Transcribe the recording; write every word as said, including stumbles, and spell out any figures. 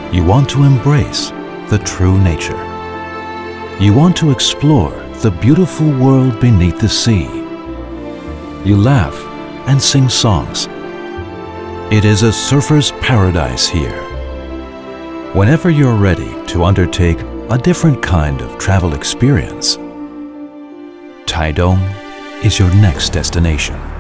You want to embrace the true nature. You want to explore the beautiful world beneath the sea. You laugh and sing songs. It is a surfer's paradise here. Whenever you're ready to undertake a different kind of travel experience, Taitung is your next destination.